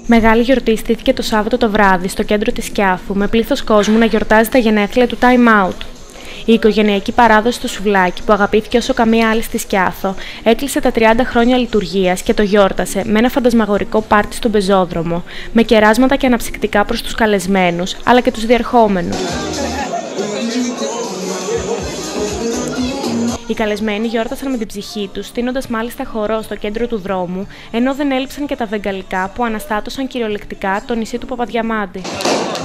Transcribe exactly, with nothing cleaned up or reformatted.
Μεγάλη γιορτή στήθηκε το Σάββατο το βράδυ στο κέντρο της Σκιάθου, με πλήθος κόσμου να γιορτάζει τα γενέθλια του Time Out. Η οικογενειακή παράδοση στο σουβλάκι, που αγαπήθηκε όσο καμία άλλη στη Σκιάθο, έκλεισε τα τριάντα χρόνια λειτουργίας και το γιόρτασε με ένα φαντασμαγορικό πάρτι στον πεζόδρομο, με κεράσματα και αναψυκτικά προς τους καλεσμένους, αλλά και τους διερχόμενους. Οι καλεσμένοι γιόρτασαν με την ψυχή τους, στείνοντας μάλιστα χορό στο κέντρο του δρόμου, ενώ δεν έλειψαν και τα βεγγαλικά που αναστάτωσαν κυριολεκτικά το νησί του Παπαδιαμάντη.